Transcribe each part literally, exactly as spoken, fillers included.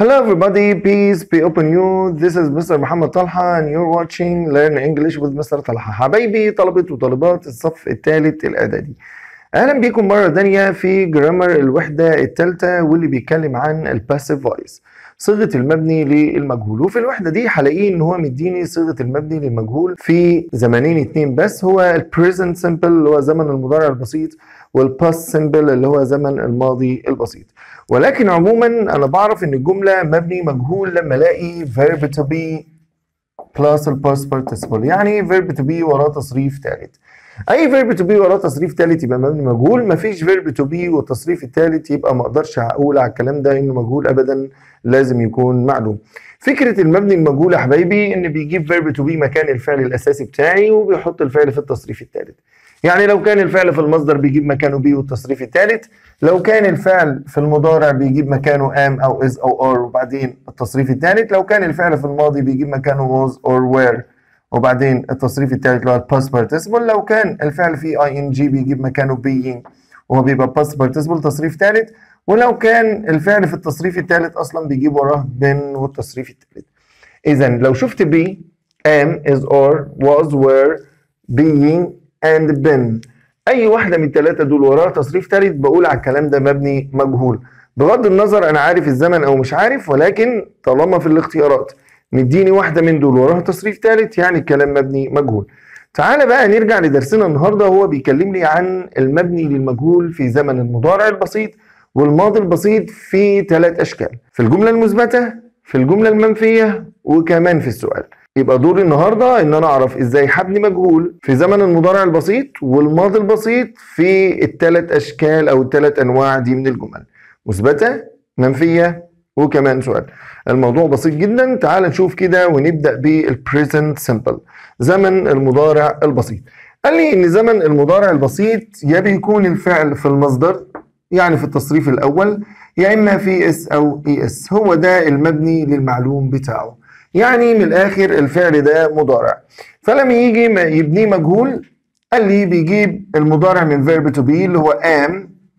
Hello everybody, peace be upon you. This is Mister محمد طلحة and you're watching Learn English with Mister طلحة. حبايبي طلبة وطالبات الصف الثالث الإعدادي. أهلا بيكم مرة تانية في جرامر الوحدة الثالثة واللي بيتكلم عن الباسيف فويس، صيغة المبني للمجهول. وفي الوحدة دي هلاقيه إن هو مديني صيغة المبني للمجهول في زمانين اتنين بس، هو البريزنت سمبل اللي هو زمن المضارع البسيط، والباست سمبل اللي هو زمن الماضي البسيط. ولكن عموما انا بعرف ان الجمله مبني مجهول لما الاقي verb to be plus الباست participle، يعني verb to be وراه تصريف ثالث. اي verb to be وراه تصريف ثالث يبقى مبني مجهول، مفيش verb to be والتصريف الثالث يبقى ما اقدرش اقول على الكلام ده انه مجهول ابدا، لازم يكون معلوم. فكره المبني المجهول يا حبايبي ان بيجيب verb to be مكان الفعل الاساسي بتاعي وبيحط الفعل في التصريف الثالث. يعني لو كان الفعل في المصدر بيجيب مكانه be والتصريف الثالث، لو كان الفعل في المضارع بيجيب مكانه am أو is أو are وبعدين التصريف الثالث، لو كان الفعل في الماضي بيجيب مكانه was or were وبعدين التصريف الثالث اللي هو past participle، لو كان الفعل فيه ing بيجيب مكانه being وهو بيبقى past participle تصريف ثالث، ولو كان الفعل في التصريف الثالث أصلا بيجيب وراه been والتصريف الثالث. إذا لو شفت be am is or was were being and been، اي واحده من الثلاثه دول وراها تصريف ثالث بقول على الكلام ده مبني مجهول، بغض النظر انا عارف الزمن او مش عارف، ولكن طالما في الاختيارات مديني واحده من دول وراها تصريف ثالث يعني الكلام مبني مجهول. تعالى بقى نرجع لدرسنا النهارده، هو بيكلم لي عن المبني للمجهول في زمن المضارع البسيط والماضي البسيط في ثلاث اشكال، في الجمله المثبته، في الجمله المنفيه، وكمان في السؤال. يبقى دوري النهارده ان انا اعرف ازاي هبني مجهول في زمن المضارع البسيط والماضي البسيط في الثلاث اشكال او الثلاث انواع دي من الجمل، مثبته، منفيه، وكمان سؤال. الموضوع بسيط جدا، تعال نشوف كده ونبدا بالبريزنت سمبل، زمن المضارع البسيط. قال لي ان زمن المضارع البسيط يا بيكون الفعل في المصدر يعني في التصريف الاول، يا اما في اس او اي اس، هو ده المبني للمعلوم بتاعه. يعني من الاخر الفعل ده مضارع، فلما يجي يبنيه مجهول قال لي بيجيب المضارع من verb to be اللي هو am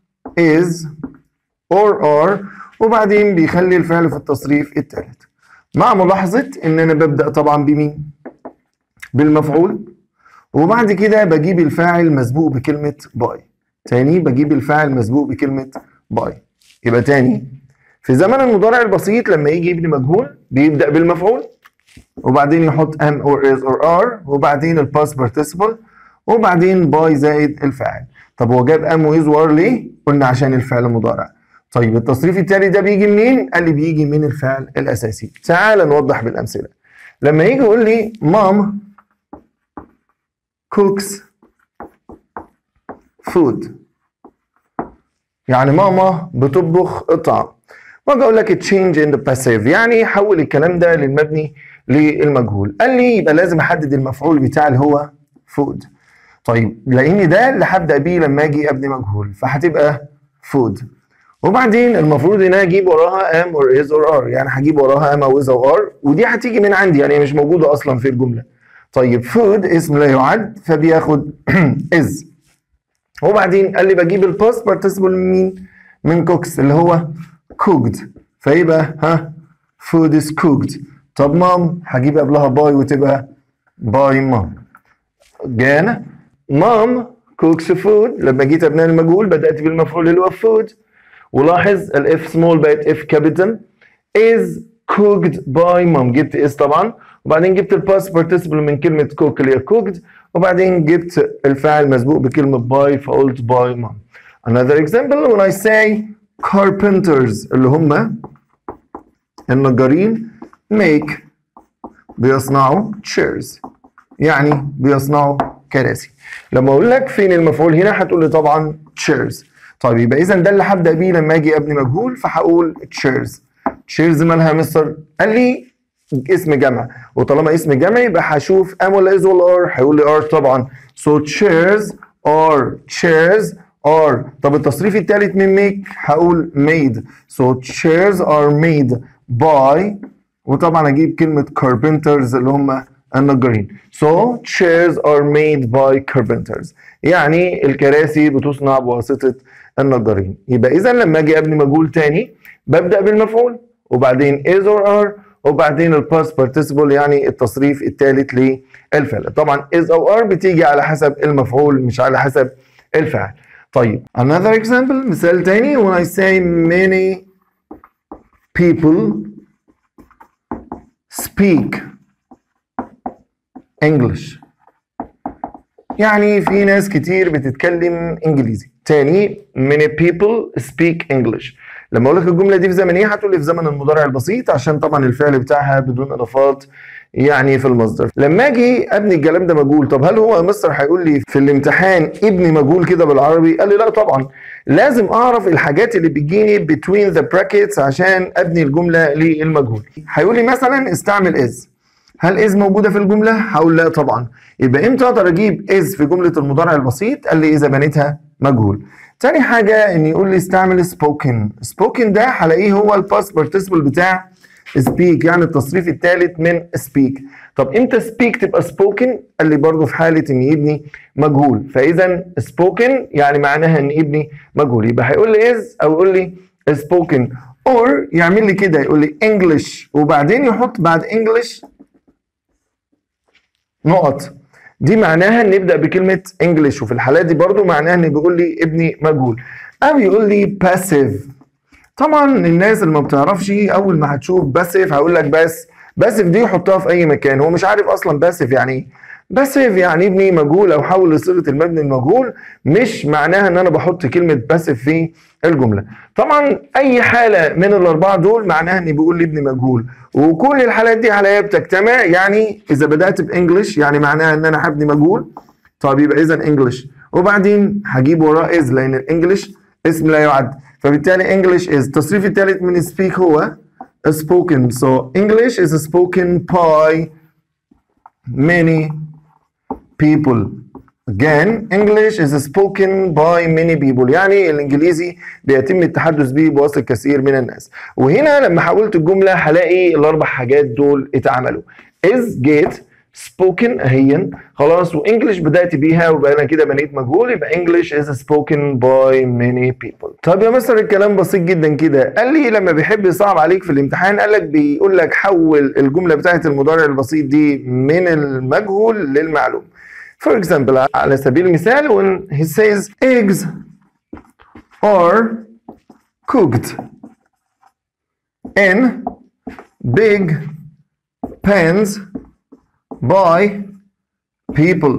is or are وبعدين بيخلي الفعل في التصريف الثالث، مع ملاحظة ان انا ببدأ طبعا بمين؟ بالمفعول، وبعد كده بجيب الفاعل مسبوق بكلمة by. تاني بجيب الفاعل مسبوق بكلمة by. يبقى تاني في زمن المضارع البسيط لما يجي يبني مجهول بيبدأ بالمفعول وبعدين يحط am or is or are وبعدين الباست participle وبعدين by زائد الفاعل. طب هو جاب am و is و are ليه؟ قلنا عشان الفعل مضارع. طيب التصريف التالي ده بيجي منين؟ قال لي بيجي من الفعل الأساسي. تعال نوضح بالأمثلة. لما يجي يقول لي mom cooks food، يعني ماما بتطبخ الطعام. واجي اقول لك change in the passive، يعني حول الكلام ده للمبني للمجهول. قال لي يبقى لازم احدد المفعول بتاعي اللي هو food. طيب لان ده اللي هبدا بيه لما اجي ابني مجهول فهتبقى food، وبعدين المفروض ان انا اجيب وراها am or is or are، يعني هجيب وراها am او is او are، ودي هتيجي من عندي يعني مش موجوده اصلا في الجمله. طيب food اسم لا يعد فبياخد is، وبعدين قال لي بجيب الباست participle من مين؟ من cooks اللي هو cooked، فيبقى ها food is cooked. طب مام هجيب قبلها باي وتبقى باي مام. جانا مام cooks food، لما جيت ابناء المجهول بدأت بالمفعول اللي هو food، ولاحظ الاف سمول بقت اف كابيتال، is cooked by mom، جبت is طبعا وبعدين جبت الباست participle من كلمة cook اللي هي cooked وبعدين جبت الفاعل مسبوق بكلمة by فقلت by mom. Another example when I say carpenters اللي هم النجارين make بيصنعوا chairs، يعني بيصنعوا كراسي. لما اقول لك فين المفعول هنا هتقول لي طبعا chairs. طيب يبقى اذا ده اللي هبدا بيه لما اجي ابني مجهول فهقول chairs. chairs مالها يا مستر؟ قال لي اسم جمع، وطالما اسم جمع يبقى هشوف am ولا is ولا are، هيقول لي are طبعا. so chairs are chairs are. طب التصريف الثالث من make هقول made. so chairs are made by، وطبعا اجيب كلمة carpenters اللي هم النجارين. so chairs are made by carpenters، يعني الكراسي بتصنع بواسطة النجارين. يبقى اذا لما اجي ابني مجهول تاني ببدأ بالمفعول وبعدين is or are وبعدين ال past participle يعني التصريف الثالث للفعل. طبعا is أو are بتيجي على حسب المفعول مش على حسب الفعل. طيب another example مثال تاني when I say many people speak English يعني في ناس كتير بتتكلم انجليزي. تاني many people speak English. لما اقول لك الجمله دي في زمن ايه هتقول لي في زمن المضارع البسيط عشان طبعا الفعل بتاعها بدون اضافات يعني في المصدر. لما اجي ابني الكلام ده مجهول، طب هل هو مستر هيقول لي في الامتحان ابني مجهول كده بالعربي؟ قال لي لا طبعا، لازم اعرف الحاجات اللي بتجيني between the brackets عشان ابني الجمله للمجهول. هيقول لي مثلا استعمل is. هل is موجوده في الجمله؟ هقول لا طبعا. يبقى امتى اقدر اجيب is في جمله المضارع البسيط؟ قال لي اذا بنيتها مجهول. تاني حاجه ان يقول لي استعمل spoken. spoken ده هلاقيه هو الباست participle بتاع speak يعني التصريف الثالث من speak. طب امتى speak تبقى spoken؟ قال لي برضه في حاله ان ابني مجهول. فاذا spoken يعني معناها ان ابني مجهول، يبقى هيقول لي is او يقول لي spoken or يعمل لي كده يقول لي English وبعدين يحط بعد English نقط. دي معناها ان نبدا بكلمه انجلش، وفي الحالات دي برضو معناها ان بيقول لي ابني مجهول. او يقول لي باسيف. طبعا الناس اللي ما بتعرفش اول ما هتشوف باسيف هقول لك بس باسيف دي حطها في اي مكان، هو مش عارف اصلا باسيف يعني ايه. باسيف يعني ابني مجهول او حول لصيغه المبني المجهول، مش معناها ان انا بحط كلمه باسيف في الجمله. طبعا اي حاله من الاربعه دول معناها ان بيقول لي ابني مجهول، وكل الحالات دي حاليا بتجتمع. يعني اذا بدات بانجلش يعني معناها ان انا هبني مجهول، طب يبقى اذا انجلش وبعدين هجيب وراه از لان الانجلش اسم لا يعد، فبالتالي انجلش از. التصريف الثالث من speak هو spoken. so English is spoken by many people. Again English is spoken by many people يعني الانجليزي بيتم التحدث به بواسطه كثير من الناس. وهنا لما حولت الجمله هلاقي الاربع حاجات دول اتعملوا. is get spoken اهيا خلاص، وانجلش بدات بيها وبقى انا كده بنيت مجهول، يبقى English is spoken by many people. طب يا مستر الكلام بسيط جدا كده. قال لي لما بيحب يصعب عليك في الامتحان قال لك بيقول لك حول الجمله بتاعت المضارع البسيط دي من المجهول للمعلوم. For example على سبيل المثال when he says eggs are cooked in big pans by people.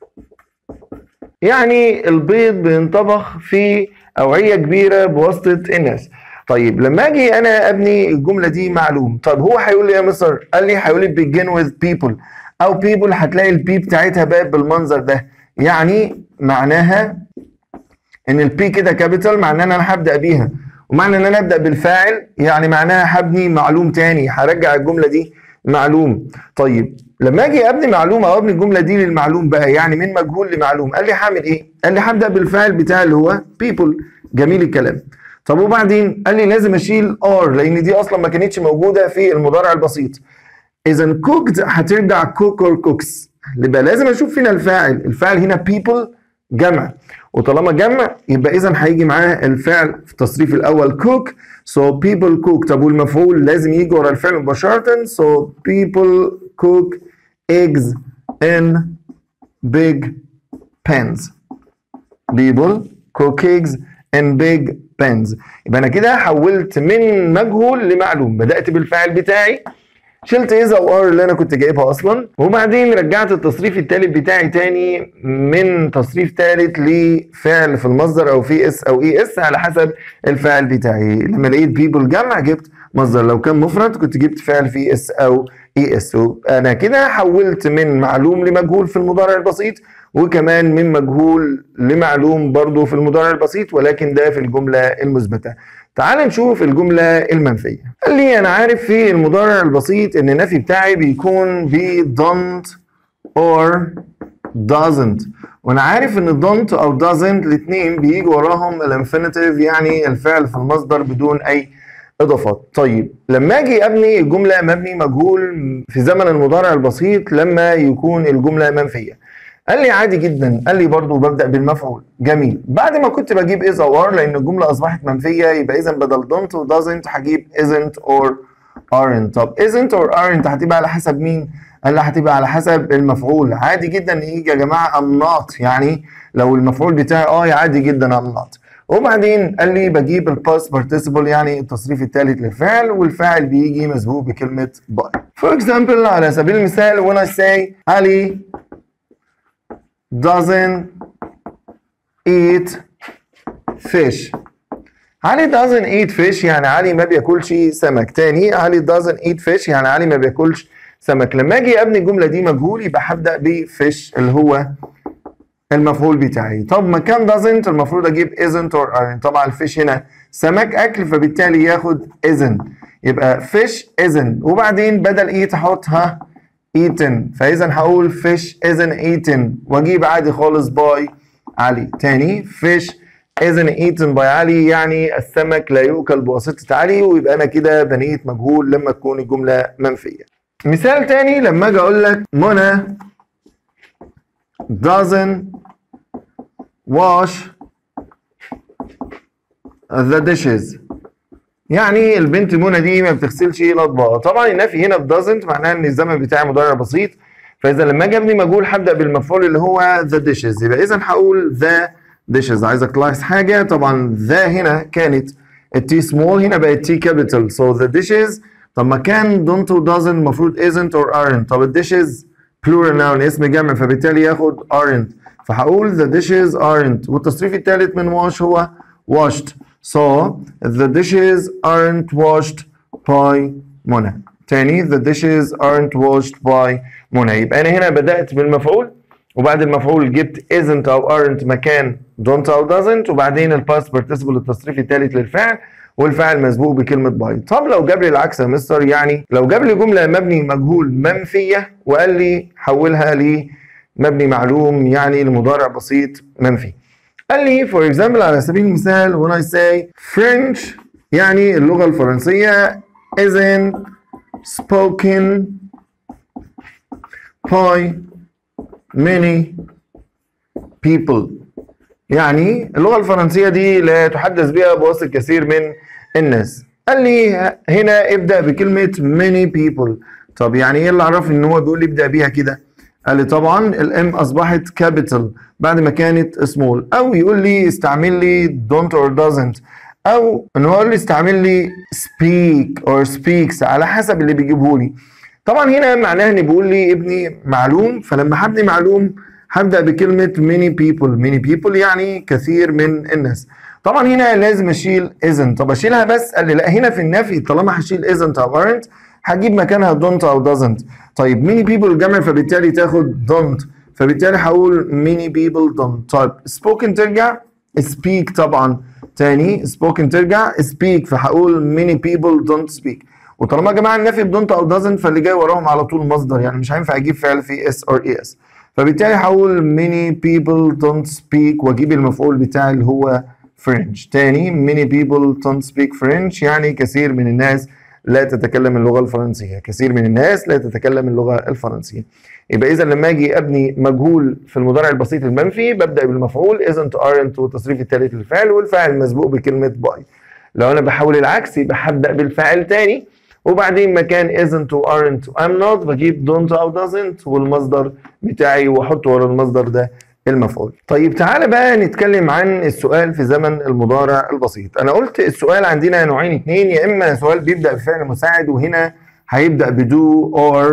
يعني البيض بينطبخ في أوعية كبيرة بواسطة الناس. طيب لما اجي انا ابني الجملة دي معلوم، طب هو هيقول لي يا مستر؟ قال لي هيقول لي begin with people او people هتلاقي البي بتاعتها بقت بالمنظر ده، يعني معناها ان البي كده كابيتال معناه ان انا هبدا بيها، ومعنى ان انا ابدا بالفاعل يعني معناها هبني معلوم تاني، هرجع الجمله دي معلوم. طيب لما اجي ابني معلومه او ابني الجمله دي للمعلوم بقى يعني من مجهول لمعلوم، قال لي هعمل ايه؟ قال لي هبدا بالفاعل بتاعي اللي هو people. جميل الكلام. طب وبعدين قال لي لازم اشيل ار لان دي اصلا ما كانتش موجوده في المضارع البسيط. اذا cooked هترجع cook or cooks، يبقى لازم اشوف فينا الفاعل. الفاعل هنا people جمع، وطالما جمع يبقى اذا هيجي معاه الفعل في التصريف الاول cook. so people cook. طب والمفعول لازم يجي ورا الفعل مباشره. so people cook eggs in big pans. people cook eggs in big pans. يبقى انا كده حولت من مجهول لمعلوم، بدات بالفاعل بتاعي، شلت از او ار اللي انا كنت جايبها اصلا، وبعدين رجعت التصريف الثالث بتاعي تاني من تصريف ثالث لفعل في المصدر او في اس او اي اس على حسب الفاعل بتاعي. لما لقيت بيبل جمع جبت مصدر، لو كان مفرد كنت جبت فعل في اس او اي اس. انا كده حولت من معلوم لمجهول في المضارع البسيط، وكمان من مجهول لمعلوم برضو في المضارع البسيط، ولكن ده في الجملة المثبتة. تعال نشوف الجملة المنفية. قال لي أنا عارف في المضارع البسيط إن النفي بتاعي بيكون ب don't or doesn't، وأنا عارف إن don't أو doesn't الاتنين بيجي وراهم الانفينيتيف يعني الفعل في المصدر بدون أي إضافات. طيب لما أجي أبني الجملة مبني مجهول في زمن المضارع البسيط لما يكون الجملة منفية، قال لي عادي جدا. قال لي برضو ببدأ بالمفعول. جميل. بعد ما كنت بجيب is او are لأن الجملة أصبحت منفية، يبقى إذا بدل don't و doesn't هجيب isn't or aren't. طب isn't or aren't هتبقى على حسب مين؟ قال لي هتبقى على حسب المفعول. عادي جدا يجي يا جماعة I'm not، يعني لو المفعول بتاعي اه عادي جدا I'm not. وبعدين قال لي بجيب الباست participle يعني التصريف الثالث للفعل، والفاعل بيجي مسبوق بكلمة by. For example على سبيل المثال when I say علي doesn't eat fish. علي doesn't eat fish يعني علي ما بياكلش سمك. تاني علي doesn't eat fish يعني علي ما بياكلش سمك. لما اجي ابني الجمله دي مجهول يبقى هبدا بفيش اللي هو المفعول بتاعي. طب مكان doesn't المفروض اجيب isn't or aren't. طبعا الفيش هنا سمك اكل فبالتالي ياخد isn't، يبقى fish isn't. وبعدين بدل eat احطها eaten، فاذا هقول fish isn't eaten واجيب عادي خالص by علي. تاني fish isn't eaten by علي يعني السمك لا يؤكل بواسطة علي، ويبقى انا كده بنيت مجهول لما تكون الجملة منفية. مثال تاني لما اجي اقول لك منى doesn't wash the dishes، يعني البنت منى دي ما بتغسلش الاطباق. طبعا النفي هنا ب doesn't معناها ان الزمن بتاعي مضارع بسيط، فاذا لما اجي ابني مجهول هبدا بالمفعول اللي هو the dishes، يبقى اذا هقول the dishes. عايزك تلاحظ حاجه، طبعا the هنا كانت التي سمول، هنا بقت تي كابيتال. so the dishes طب ما كان don't و doesn't المفروض isn't or aren't. طب الديشز plural noun اسم جمع فبالتالي ياخد aren't، فهقول the dishes aren't. والتصريف الثالث من wash هو washed. so the dishes aren't washed by منى. تاني the dishes aren't washed by منى. يبقى انا هنا بدأت بالمفعول، وبعد المفعول جبت isn't او aren't مكان don't او doesn't، وبعدين الباست participle التصريف الثالث للفعل، والفعل مسبوق بكلمة باي. طب لو جاب لي العكس يا مستر، يعني لو جاب لي جملة مبني مجهول منفية وقال لي حولها لمبني معلوم يعني لمضارع بسيط منفي. قال لي for example على سبيل المثال when I say French يعني اللغة الفرنسية isn't spoken by many people، يعني اللغة الفرنسية دي لا تحدث بها بواسطة كثير من الناس. قال لي هنا ابدأ بكلمة many people. طب يعني ايه اللي عرفني ان هو بيقول لي ابدأ بيها كده؟ قال لي طبعا الام اصبحت كابيتال بعد ما كانت سمول، او يقول لي استعمل لي don't or doesn't، او ان هو يقول لي استعمل لي speak or speaks على حسب اللي بيجيبه لي. طبعا هنا معناها ان بيقول لي ابني معلوم، فلما هبني معلوم هبدأ بكلمة many people. many people يعني كثير من الناس. طبعا هنا لازم اشيل isn't. طب اشيلها بس؟ قال لي لا، هنا في النفي طالما هشيل isn't او aren't هجيب مكانها don't او doesn't. طيب many people جمع فبالتالي تاخد don't، فبالتالي هقول many people don't. طيب spoken ترجع speak طبعا. تاني spoken ترجع speak، فهقول many people don't speak. وطالما يا جماعه النفي بدونت او doesn't فاللي جاي وراهم على طول مصدر، يعني مش هينفع اجيب فعل فيه اس اور اي اس، فبالتالي هقول many people don't speak واجيب المفعول بتاعي اللي هو French. تاني many people don't speak French يعني كثير من الناس لا تتكلم اللغة الفرنسية. كثير من الناس لا تتكلم اللغة الفرنسية. يبقى إذا لما أجي أبني مجهول في المضارع البسيط المنفي ببدأ بالمفعول isn't aren't والتصريف الثالث للفعل، والفاعل مسبوق بكلمة by. لو أنا بحاول العكس يبقى هبدأ بالفاعل تاني، وبعدين مكان isn't و aren't و I'm not بجيب don't أو doesn't والمصدر بتاعي وأحط ورا المصدر ده المفعول. طيب تعالى بقى نتكلم عن السؤال في زمن المضارع البسيط. أنا قلت السؤال عندنا نوعين اتنين، يا إما سؤال بيبدأ بفعل مساعد وهنا هيبدأ بدو or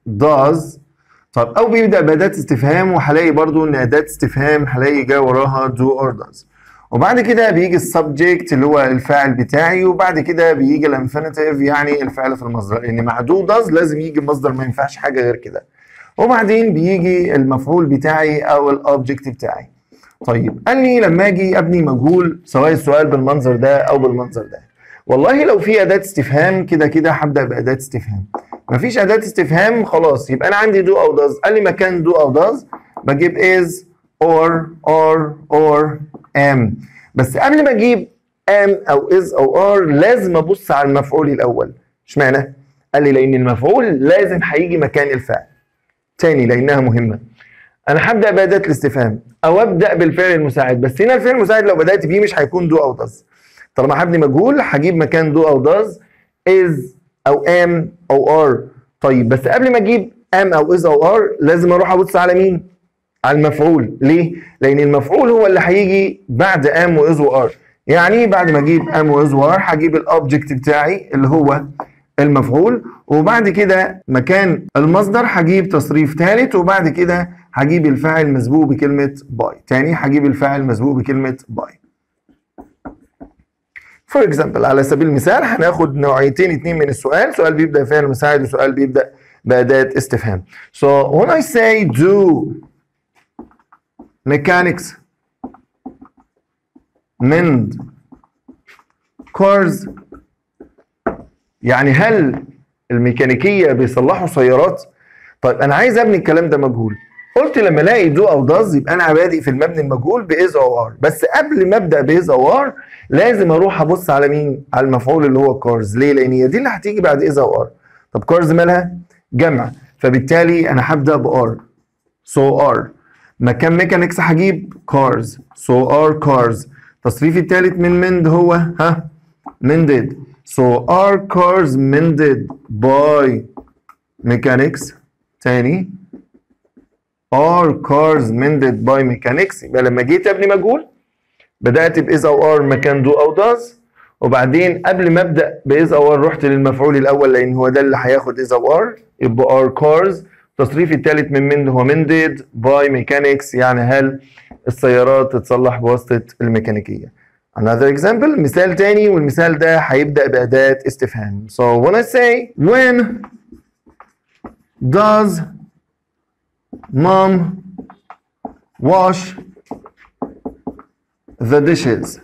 does، طب أو بيبدأ بأداة استفهام وهلاقي برضو إن أداة استفهام هلاقي جاي وراها do or does، وبعد كده بيجي السبجكت اللي هو الفاعل بتاعي، وبعد كده بيجي الانفينيتيف يعني الفعل في المصدر، لان مع دو داز لازم يجي المصدر، ما ينفعش حاجه غير كده، وبعدين بيجي المفعول بتاعي او الاوبجكت بتاعي. طيب قال لي لما اجي ابني مجهول سواء السؤال بالمنظر ده او بالمنظر ده، والله لو في اداه استفهام كده كده هبدا باداه استفهام، مفيش اداه استفهام خلاص يبقى انا عندي دو او داز. قال لي مكان دو او داز بجيب is or or or am، بس قبل ما اجيب am او is او are لازم ابص على المفعول الاول. اشمعنى؟ قال لي لان المفعول لازم هيجي مكان الفعل. تاني لانها مهمه. انا هبدا باداه الاستفهام او ابدا بالفعل المساعد، بس هنا الفعل المساعد لو بدات بيه مش هيكون دو او does. طالما هبني مجهول هجيب مكان دو او does is او am او are. طيب بس قبل ما اجيب am او is او are لازم اروح ابص على مين؟ على المفعول. ليه؟ لان المفعول هو اللي هيجي بعد am و is و are. يعني بعد ما اجيب am و is و are هجيب الاوبجكت بتاعي اللي هو المفعول، وبعد كده مكان المصدر هجيب تصريف ثالث، وبعد كده هجيب الفاعل مسبوق بكلمة باي. تاني هجيب الفاعل مسبوق بكلمة باي. فور اكزامبل، على سبيل المثال هناخد نوعيتين اتنين من السؤال، سؤال بيبدأ فعل مساعد وسؤال بيبدأ بأداة استفهام. So when I say do mechanics mend cars، يعني هل الميكانيكية بيصلحوا سيارات؟ طيب أنا عايز أبني الكلام ده مجهول. قلت لما ألاقي دو أو داز يبقى أنا بادئ في المبني المجهول بإز أو آر، بس قبل ما أبدأ بإز أو آر لازم أروح أبص على مين؟ على المفعول اللي هو كارز. ليه؟ لأن هي دي اللي هتيجي بعد إز أو آر. طب كارز مالها؟ جمع، فبالتالي أنا هبدأ بآر. سو آر. مكان ميكانيكس هجيب كارز. سو آر كارز. تصريفي الثالث من مند هو ها؟ mended. So are cars mended by mechanics؟ تاني are cars mended by mechanics. يبقى لما جيت ابني مجهول بدأت بإز أو are مكان do أو does، وبعدين قبل ما أبدأ بإز أو are رحت للمفعول الأول لأن هو ده اللي هياخد إز أو are، يبقى are cars. التصريف الثالث من mend هو mended by mechanics، يعني هل السيارات تتصلح بواسطة الميكانيكية. Another example، مثال تاني، والمثال ده هيبدأ بأداة استفهام. So when I say when does mom wash the dishes؟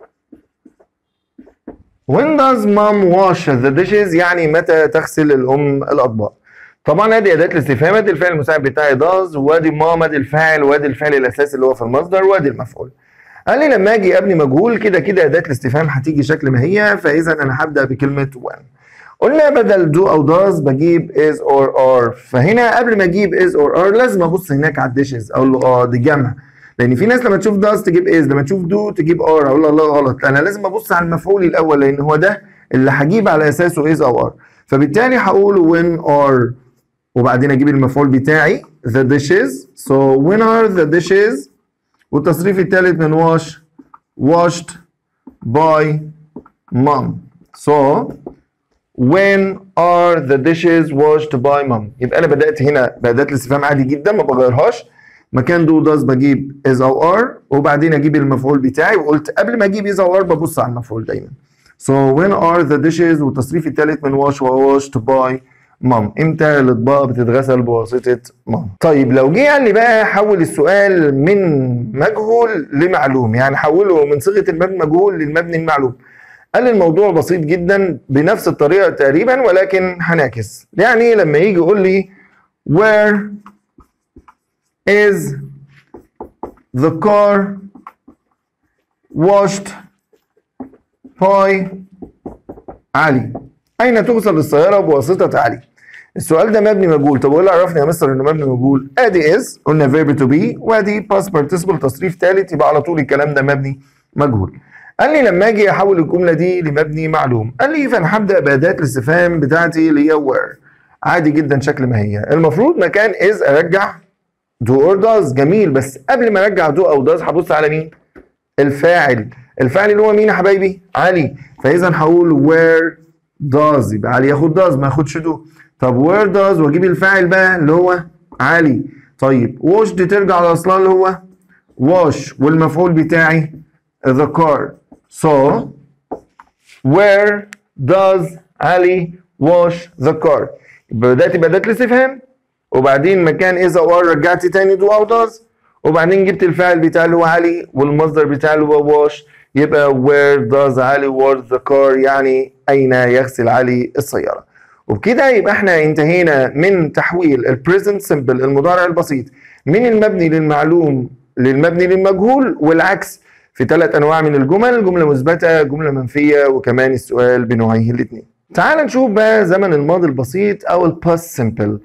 When does mom wash the dishes يعني متى تغسل الأم الأطباق. طبعا ادي أداة الاستفهام، ادي الفعل المساعد بتاعي does، وادي mom ادي الفاعل، وادي الفعل الأساسي اللي هو في المصدر، وادي المفعول. قال لي لما اجي ابني مجهول كده كده اداه الاستفهام هتيجي شكل ما هي، فاذا انا هبدا بكلمه when. قلنا بدل do او does بجيب is or are، فهنا قبل ما اجيب is or are لازم ابص هناك على الديشز اقول له اه دي جمع، لان في ناس لما تشوف does تجيب is، لما تشوف do تجيب are. اقول له لا غلط، انا لازم ابص على المفعول الاول لان هو ده اللي هجيب على اساسه is او are. فبالتالي هقول when are وبعدين اجيب المفعول بتاعي the dishes. so when are the dishes، والتصريف الثالث من wash washed by mom. So when are the dishes washed by mom. يبقى انا بدأت هنا بأداة الاستفهام عادي جدا ما بغيرهاش، مكان do does بجيب is او are، وبعدين اجيب المفعول بتاعي، وقلت قبل ما اجيب is او are ببص على المفعول دايما. So when are the dishes، والتصريف الثالث من wash و washed by مام. امتى الاطباق بتتغسل بواسطه مام. طيب لو جه قال لي بقى حول السؤال من مجهول لمعلوم، يعني حوله من صيغه المبني المجهول للمبني المعلوم، قال لي الموضوع بسيط جدا بنفس الطريقه تقريبا ولكن هنعكس. يعني لما يجي يقول لي where is the car washed by علي، اين تغسل السياره بواسطه علي. السؤال ده مبني مجهول. طب اقول عرفني يا مستر انه مبني مجهول؟ ادي از قلنا فيرب تو بي، وادي باست بارتيسيبل تصريف ثالث، يبقى على طول الكلام ده مبني مجهول. قال لي لما اجي احول الجمله دي لمبني معلوم، قال لي فانا هبدا باداه الاستفهام بتاعتي اللي هي وير. عادي جدا شكل ما هي، المفروض مكان از ارجع دو اور داز. جميل، بس قبل ما ارجع دو او داز هبص على مين؟ الفاعل. الفاعل اللي هو مين يا حبايبي؟ علي. فاذا هقول وير داز، يبقى علي ياخد داز ما ياخدش دو. طب وير داز واجيب الفاعل بقى اللي هو علي. طيب ووش دي ترجع لاصلها اللي هو واش، والمفعول بتاعي the car. so where does علي wash the car. يبقى بدأت بأداة الاستفهام، وبعدين مكان is او are رجعت تاني do او does، وبعدين جبت الفاعل بتاع اللي هو علي والمصدر بتاع اللي هو wash. يبقى where does علي wash the car، يعني أين يغسل علي السيارة. وبكده يبقى احنا انتهينا من تحويل ال present simple المضارع البسيط من المبني للمعلوم للمبني للمجهول، والعكس في ثلاث انواع من الجمل: جمله مثبته، جمله منفيه، وكمان السؤال بنوعيه الاثنين. تعال نشوف بقى زمن الماضي البسيط او ال past simple.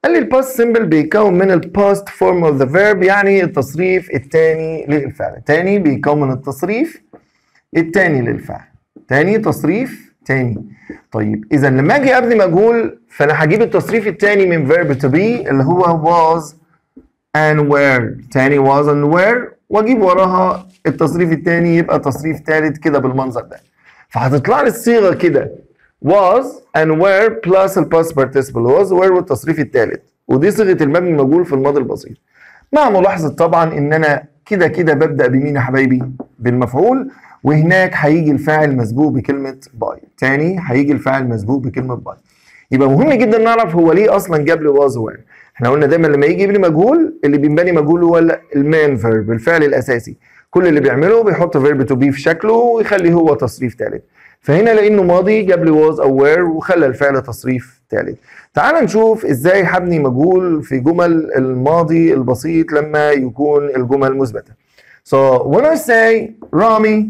قال لي الباست سيمبل بيكون من الباست فورم اوف ذا فيرب، يعني التصريف الثاني للفعل. تاني بيكون من التصريف الثاني للفعل. تاني تصريف تاني. طيب اذا لما اجي ابني مجهول فانا هجيب التصريف الثاني من verb to be اللي هو was and were. تاني was and were واجيب وراها التصريف الثاني يبقى تصريف ثالث كده بالمنظر ده. فهتطلع لي الصيغه كده was and were plus ال past participle was were والتصريف الثالث، ودي صيغه المبني المجهول في الماضي البسيط. مع ملاحظه طبعا ان انا كده كده ببدا بمين يا حبايبي؟ بالمفعول، وهناك هيجي الفاعل مسبوق بكلمه باي. تاني هيجي الفاعل مسبوق بكلمه باي. يبقى مهم جدا نعرف هو ليه اصلا جاب لي was were. احنا قلنا دايما لما يجي يبني مجهول اللي بينبني مجهول هو المين فيرب، الفعل الاساسي. كل اللي بيعمله بيحط فيرب تو بي في شكله ويخليه هو تصريف ثالث. فهنا لانه ماضي جاب لي was او were وخلى الفعل تصريف ثالث. تعال نشوف ازاي هبني مجهول في جمل الماضي البسيط لما يكون الجمل مثبته. So when I say رامي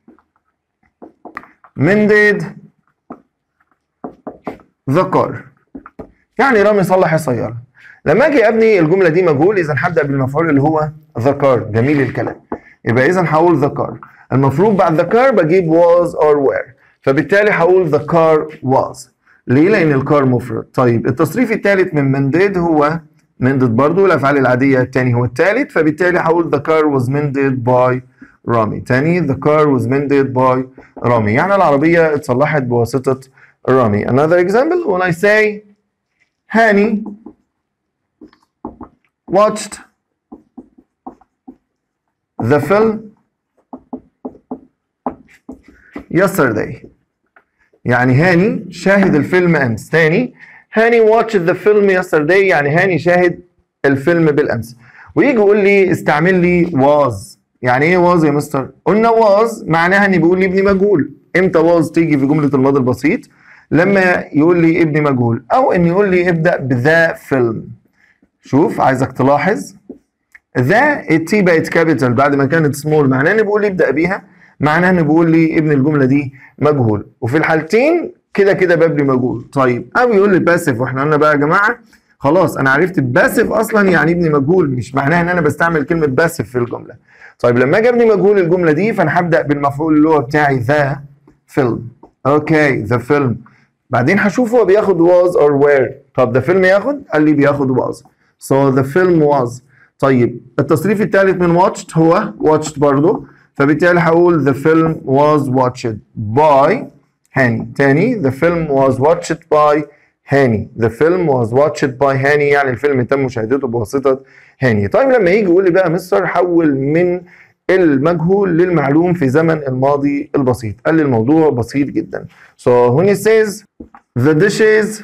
mended the car، يعني رامي صلح السيارة. لما اجي ابني الجملة دي مجهول اذا هبدأ بالمفعول اللي هو the car. جميل الكلام. يبقى اذا هقول the car. المفروض بعد the car بجيب was or were، فبالتالي هقول the car was. ليه؟ لأن الكار مفرد. طيب التصريف الثالث من mended هو mended برضو، الأفعال العادية الثاني هو الثالث، فبالتالي هقول the car was mended by رامي. تاني the car was mended by رامي، يعني العربية اتصلحت بواسطة رامي. Another example when I say هاني watched the film yesterday، يعني هاني شاهد الفيلم أمس. تاني هاني watched the film yesterday، يعني هاني شاهد الفيلم بالأمس. ويجي يقول لي استعمل لي was. يعني إيه was يا مستر؟ قلنا was معناها إن بيقول لي ابني مجهول. إمتى was تيجي في جملة الماضي البسيط؟ لما يقول لي ابني مجهول، أو إن يقول لي ابدأ بذا فيلم. شوف عايزك تلاحظ ذا التي بقت كابيتال بعد ما كانت سمول، معناه إن بيقول لي ابدأ بيها، معناه إن بيقول لي ابن الجملة دي مجهول. وفي الحالتين كده كده ببني مجهول. طيب أو يقول لي باسف، واحنا قلنا بقى يا جماعة خلاص أنا عرفت باسف أصلا يعني ابني مجهول، مش معناها إن أنا بستعمل كلمة باسف في الجملة. طيب لما أجي ابني مجهول الجملة دي فأنا هبدأ بالمفعول اللي هو بتاعي ذا فيلم. أوكي ذا فيلم، بعدين هشوف هو بياخد was or were. طب ده فيلم ياخد؟ قال لي بياخد was. So the film was. طيب التصريف الثالث من watched هو watched برضه، فبالتالي هقول the film was watched by هاني. تاني the film was watched by هاني. the film was watched by هاني، يعني الفيلم تم مشاهدته بواسطة هاني. طيب لما يجي يقول لي بقى مستر حول من المجهول للمعلوم في زمن الماضي البسيط، قال لي الموضوع بسيط جدا. So when he says the dishes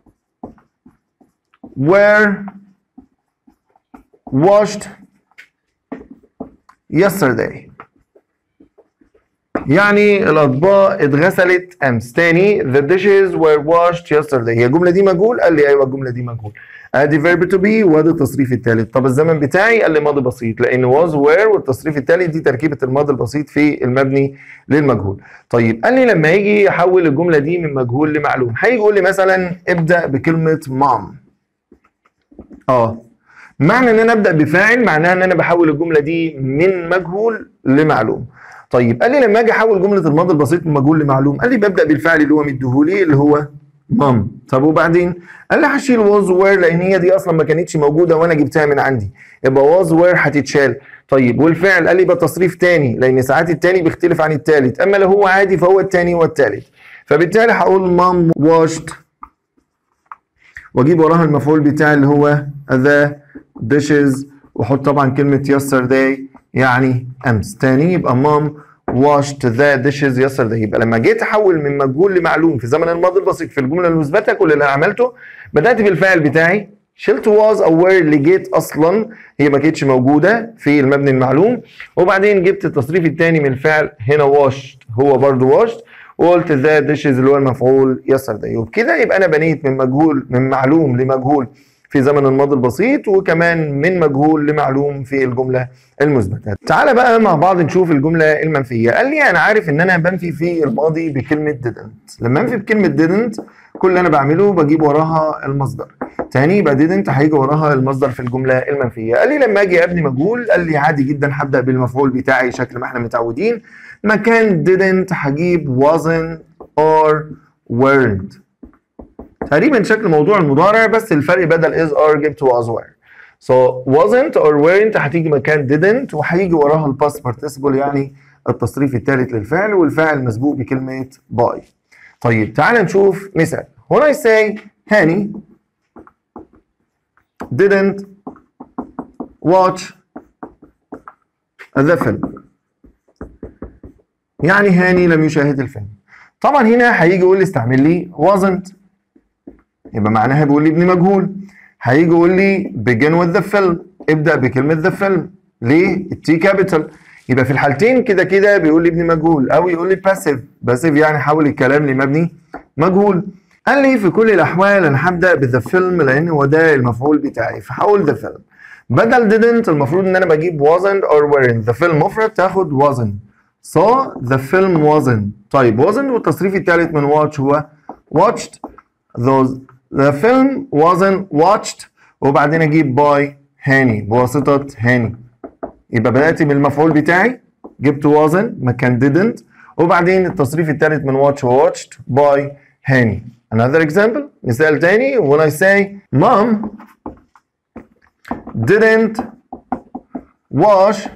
were washed yesterday، يعني الأطباق اتغسلت أمس. تاني the dishes were washed yesterday، هي الجملة دي مجهول؟ قال لي أيوه الجملة دي مجهول. أدي verb to be وأدي التصريف الثالث. طب الزمن بتاعي؟ قال لي ماضي بسيط، لأن was were والتصريف الثالث دي تركيبة الماضي البسيط في المبني للمجهول. طيب قال لي لما يجي يحول الجملة دي من مجهول لمعلوم، هيجي يقول لي مثلا ابدأ بكلمة mom. اه معنى ان انا ابدا بفاعل معناها ان انا بحول الجمله دي من مجهول لمعلوم. طيب قال لي لما اجي احول جمله الماضي البسيط من مجهول لمعلوم، قال لي ببدا بالفعل اللي هو مديهولي اللي هو مام. طب وبعدين؟ قال لي هشيل was were لان هي دي اصلا ما كانتش موجوده وانا جبتها من عندي، يبقى was were هتتشال. طيب والفعل؟ قال لي يبقى تصريف تاني، لان ساعات التاني بيختلف عن التالت، اما لو هو عادي فهو التاني والتالت. فبالتالي هقول مام washed واجيب وراها المفعول بتاعي اللي هو the dishes واحط طبعا كلمة yesterday يعني امس. تاني يبقى mom washed the dishes yesterday. يبقى لما جيت احول من مجهول لمعلوم في زمن الماضي البسيط في الجملة المثبتة، كل اللي عملته بدأت بالفعل بتاعي، شلت was او were اللي جيت اصلا هي ما كانتش موجودة في المبني المعلوم، وبعدين جبت التصريف الثاني من الفعل هنا washed هو برضو washed، وقلت ذا dishes اللي هو المفعول yesterday. وبكده يبقى انا بنيت من مجهول من معلوم لمجهول في زمن الماضي البسيط، وكمان من مجهول لمعلوم في الجملة المثبتة. تعالى بقى مع بعض نشوف الجملة المنفية. قال لي أنا عارف إن أنا بنفي في الماضي بكلمة didn't. لما أنفي بكلمة didn't كل اللي أنا بعمله بجيب وراها المصدر. تاني يبقى didn't هيجي وراها المصدر في الجملة المنفية. قال لي لما أجي أبني مجهول قال لي عادي جدا هبدأ بالمفعول بتاعي شكل ما احنا متعودين. مكان didn't هجيب wasn't or weren't. تقريبا شكل موضوع المضارع بس الفرق بدل is or جبت was were. so wasn't or weren't هتيجي مكان didn't وهيجي وراها الباست participle يعني التصريف الثالث للفعل، والفاعل مسبوق بكلمة by. طيب تعال نشوف مثال. when I say هاني didn't watch the film. يعني هاني لم يشاهد الفيلم. طبعا هنا هيجي يقول لي استعمل لي wasn't، يبقى معناها بيقول لي ابني مجهول. هيجي يقول لي begin with the film، ابدأ بكلمة the film. ليه؟ التي كابيتال. يبقى في الحالتين كده كده بيقول لي ابني مجهول، أو يقول لي passive. passive يعني حول الكلام لمبني مجهول. قال لي في كل الأحوال أنا هبدأ بذا فيلم لأن هو ده المفعول بتاعي، فهقول the film. بدل didn't المفروض إن أنا بجيب wasn't or weren't. the film مفرد تاخد wasn't. so the film wasn't. طيب wasn't والتصريف الثالث من watch هو watched. those the film wasn't watched وبعدين اجيب by هاني بواسطة هاني. يبقى بدأت بالمفعول بتاعي جبت wasn't مكان didn't وبعدين التصريف الثالث من watch هو watched by هاني. another example مثال تاني. when I say mom didn't wash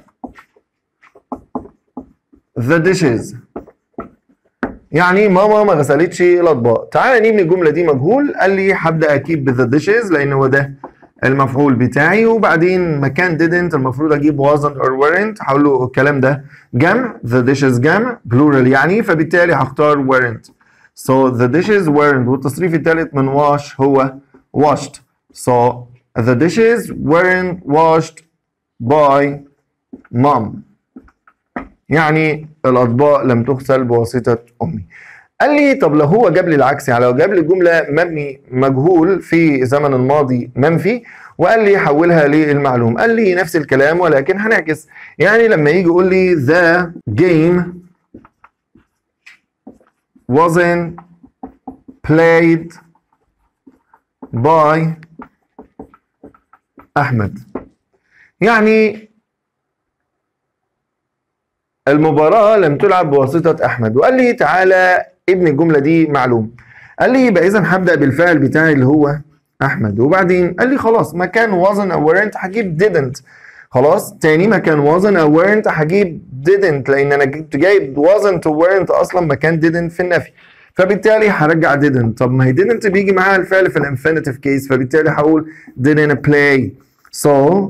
the dishes. يعني ماما ما غسلتش الاطباق. تعالى نبني الجمله دي مجهول. قال لي هبدا اكيد بذا ديشز لان هو ده المفعول بتاعي، وبعدين مكان didn't المفروض اجيب wasn't or weren't. هقول له الكلام ده جمع، the dishes جمع plural يعني، فبالتالي هختار weren't. so the dishes weren't والتصريف الثالث من wash هو washed. so the dishes weren't washed by mom. يعني الأطباق لم تغسل بواسطة أمي. قال لي طب لو هو جاب لي العكس، يعني لو جاب لي جملة مبني مجهول في زمن الماضي منفي وقال لي حولها للمعلوم، قال لي نفس الكلام ولكن هنعكس. يعني لما يجي يقول لي the game wasn't played by أحمد، يعني المباراة لم تلعب بواسطة أحمد. وقال لي تعالى ابني الجملة دي معلوم. قال لي يبقى إذا هبدأ بالفعل بتاعي اللي هو أحمد، وبعدين قال لي خلاص مكان wasn't أو weren't هجيب didn't. خلاص تاني مكان wasn't أو weren't هجيب didn't لأن أنا جبت جايب wasn't و weren't أصلا مكان didn't في النفي، فبالتالي هرجع didn't. طب ما هي didn't بيجي معاها الفعل في الانفينيتيف كيس، فبالتالي هقول didn't play. so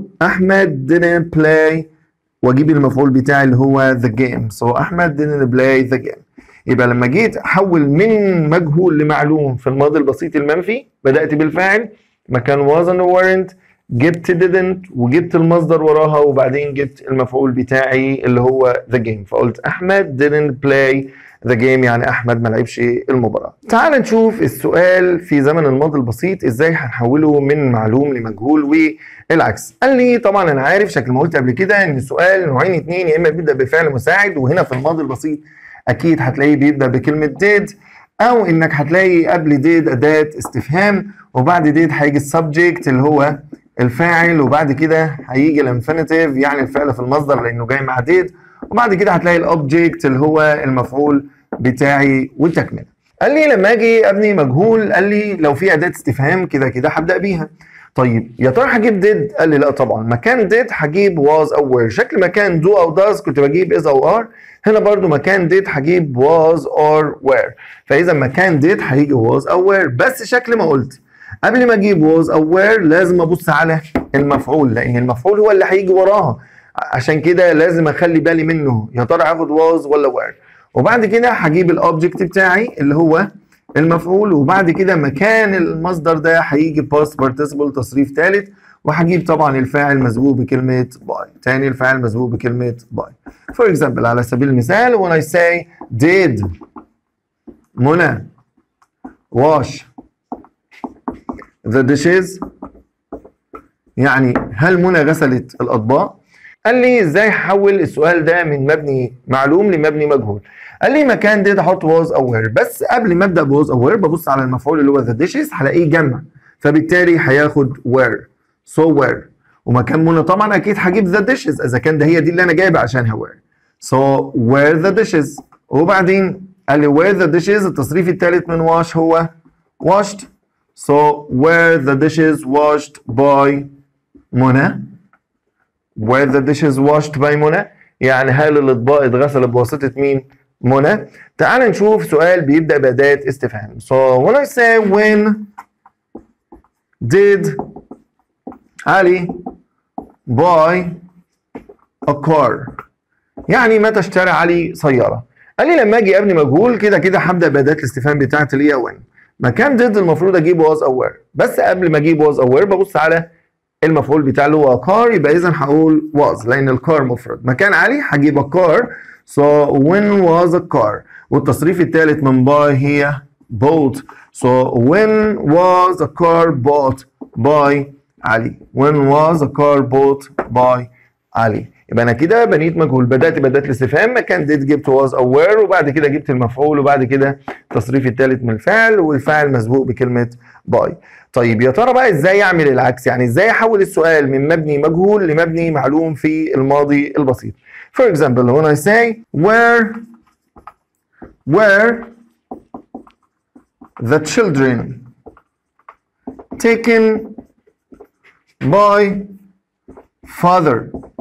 أحمد didn't play واجيب المفعول بتاعي اللي هو the game. so احمد didn't play the game. يبقى لما جيت احول من مجهول لمعلوم في الماضي البسيط المنفي بدأت بالفاعل مكان wasn't و weren't، جبت didn't وجبت المصدر وراها وبعدين جبت المفعول بتاعي اللي هو the game، فقلت احمد didn't play the game يعني احمد ما لعبش المباراة. تعال نشوف السؤال في زمن الماضي البسيط ازاي هنحوله من معلوم لمجهول والعكس. قال لي طبعا انا عارف شكل ما قلت قبل كده ان السؤال نوعين اتنين، يا اما بيبدا بفعل مساعد وهنا في الماضي البسيط اكيد هتلاقيه بيبدا بكلمة did، او انك هتلاقي قبل did اداة استفهام وبعد did هيجي السبجكت اللي هو الفاعل وبعد كده هيجي الانفينيتيف يعني الفعل في المصدر لانه جاي مع did، وبعد كده هتلاقي الاوبجكت اللي هو المفعول بتاعي والتكمله. قال لي لما اجي ابني مجهول قال لي لو في اداه استفهام كده كده هبدا بيها. طيب يا ترى هجيب did؟ قال لي لا طبعا مكان did هجيب was او were. شكل مكان do او does كنت بجيب is او are، هنا برضو مكان did هجيب was or were. فاذا مكان did هيجي was او were، بس شكل ما قلت قبل ما اجيب was او were لازم ابص على المفعول لان المفعول هو اللي هيجي وراها، عشان كده لازم اخلي بالي منه يا ترى هاخد was ولا were. وبعد كده هجيب الاوبجكت بتاعي اللي هو المفعول، وبعد كده مكان المصدر ده هيجي past participle تصريف ثالث، وهجيب طبعا الفاعل مسبوق بكلمة by. تاني الفاعل مسبوق بكلمة by. For example على سبيل المثال when I say did منى wash the dishes يعني هل منى غسلت الأطباق؟ قال لي ازاي هحول السؤال ده من مبني معلوم لمبني مجهول؟ قال لي مكان did احط was او were، بس قبل ما ابدا ب was او were ببص على المفعول اللي هو the dishes هلاقيه جمع، فبالتالي هياخد were. so were. ومكان منى طبعا اكيد هجيب the dishes اذا كان ده هي دي اللي انا جايبها عشانها were. so were the dishes. وبعدين قال لي were the dishes التصريف الثالث من wash هو washed. so were the dishes washed by منى. were the dishes washed by منى، يعني هل الأطباق اتغسلت بواسطة مين؟ منى. تعال نشوف سؤال بيبدأ بأداة استفهام. so when I say when did علي buy a car، يعني متى اشترى علي سيارة؟ قال لي لما اجي ابني مجهول كده كده هبدأ بأداة الاستفهام بتاعتي اللي هي when. مكان did المفروض اجيب was او were، بس قبل ما اجيب was او were ببص على المفعول بتاع اللي هو car، يبقى اذا هقول was لان الكار مفرد. مكان علي هجيب a car. so when was a car. والتصريف الثالث من buy هي bought. so when was a car bought by علي. when was a car bought by علي. يبقى انا كده بنيت مجهول، بدات باداه الاستفهام، مكان did جبت was او were، وبعد كده جبت المفعول، وبعد كده التصريف الثالث من الفعل، والفعل مسبوق بكلمه by. طيب يا ترى بقى ازاي اعمل العكس؟ يعني ازاي احول السؤال من مبني مجهول لمبني معلوم في الماضي البسيط؟ For example when I say where were the children taken by father،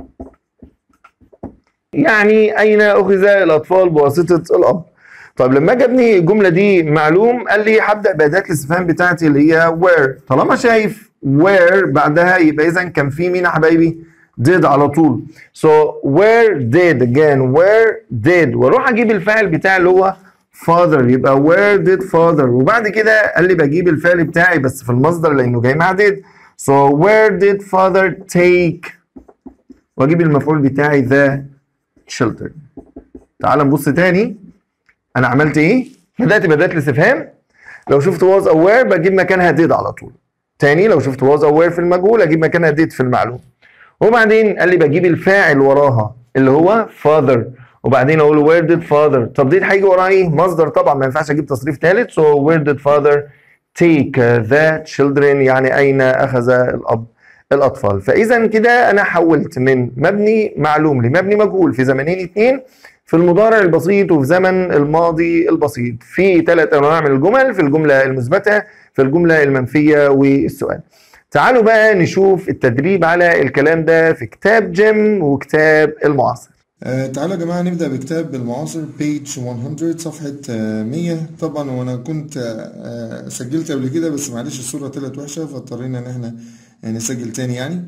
يعني أين أخذ الأطفال بواسطة الأب. طيب لما اجي ابني الجمله دي معلوم قال لي هبدا باداه الاستفهام بتاعتي اللي هي where. طالما شايف where بعدها يبقى اذا كان في مين يا حبايبي؟ did على طول. so where did again where did، واروح اجيب الفاعل بتاعي اللي هو father، يبقى where did father. وبعد كده قال لي بجيب الفعل بتاعي بس في المصدر لانه جاي مع did. so where did father take، واجيب المفعول بتاعي the children. تعال نبص تاني انا عملت ايه؟ بدات باداه الاستفهام، لو شفت was او were بجيب مكانها did على طول. تاني لو شفت was او were في المجهول اجيب مكانها did في المعلوم. وبعدين قال لي بجيب الفاعل وراها اللي هو father، وبعدين اقول where did father. طب دي هيجي وراها ايه؟ مصدر طبعا، ما ينفعش اجيب تصريف ثالث. so where did father take the children، يعني اين اخذ الاب الاطفال. فاذا كده انا حولت من مبني معلوم لمبني مجهول في زمنين اثنين، في المضارع البسيط وفي زمن الماضي البسيط، في ثلاث انواع من الجمل، في الجمله المثبته، في الجمله المنفيه، والسؤال. تعالوا بقى نشوف التدريب على الكلام ده في كتاب جيم وكتاب المعاصر. آه تعالوا يا جماعة نبدأ بكتاب المعاصر page مية صفحة آه مية. طبعا وانا كنت آه سجلت قبل كده بس معلش الصورة طلعت وحشة فاضطرينا ان احنا نسجل تاني يعني.